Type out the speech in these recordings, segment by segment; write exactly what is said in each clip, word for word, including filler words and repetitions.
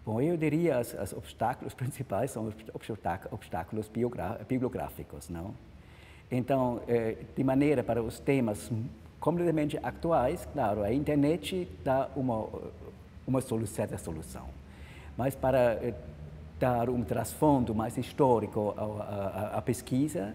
Bom, eu diria que os obstáculos principais são os obstáculos bibliográficos, não? Então, de maneira para os temas completamente atuais, claro, a internet dá uma, uma certa solução. Mas para dar um trasfondo mais histórico à, à, à pesquisa,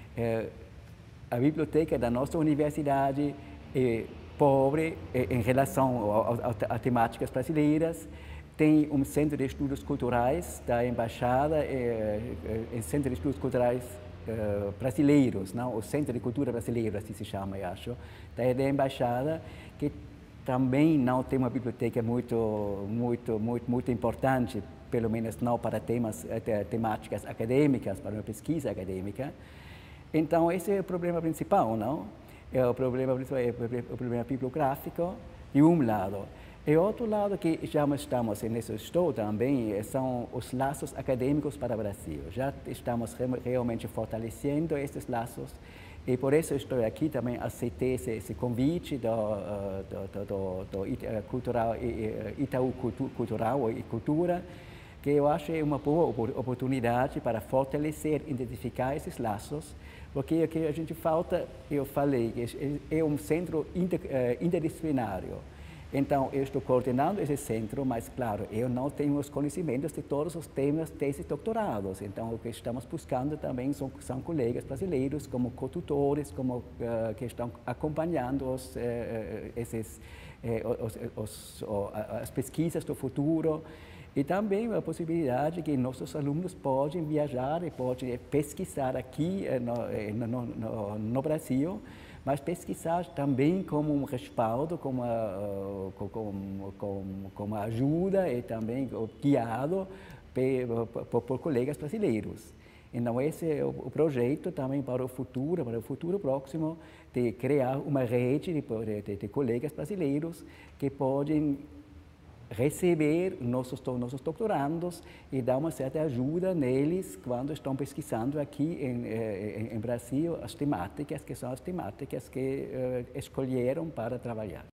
a biblioteca da nossa universidade é pobre em relação às temáticas brasileiras. Tem um centro de estudos culturais da embaixada, é, é, centro de estudos culturais é, brasileiros, não? O Centro de Cultura Brasileira, assim se chama, eu acho, da, da embaixada, que também não tem uma biblioteca muito, muito, muito, muito importante, pelo menos não para temas, temáticas acadêmicas, para uma pesquisa acadêmica. Então, esse é o problema principal, não? É o problema principal, é o problema bibliográfico, de um lado. E outro lado que já estamos nesse estudo também são os laços acadêmicos para o Brasil. Já estamos realmente fortalecendo esses laços e por isso estou aqui também aceitei esse, esse convite do, do, do, do, do cultural, Itaú Cultural e Cultura, que eu acho é uma boa oportunidade para fortalecer, identificar esses laços, porque o que a gente falta, eu falei, é um centro inter, interdisciplinário. Então, eu estou coordenando esse centro, mas, claro, eu não tenho os conhecimentos de todos os temas desses doutorados. Então, o que estamos buscando também são, são colegas brasileiros, como co-tutores, como, uh, que estão acompanhando os, uh, esses, uh, os, os, uh, as pesquisas do futuro. E também a possibilidade que nossos alunos podem viajar e podem pesquisar aqui no, no, no, no Brasil, mas pesquisar também como um respaldo, como, como, como, como ajuda e também guiado por, por, por colegas brasileiros. Então, esse é o projeto também para o futuro, para o futuro próximo, de criar uma rede de, de, de colegas brasileiros que podem receber nossos, nossos doutorandos e dar uma certa ajuda neles quando estão pesquisando aqui em, em, em Brasil as temáticas que são as temáticas que uh, escolheram para trabalhar.